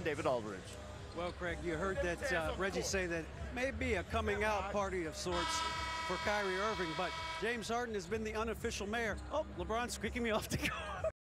David Aldridge. Well, Craig, you heard that Reggie say that may be a coming out party of sorts for Kyrie Irving, but James Harden has been the unofficial mayor. Oh, LeBron's kicking me off the court.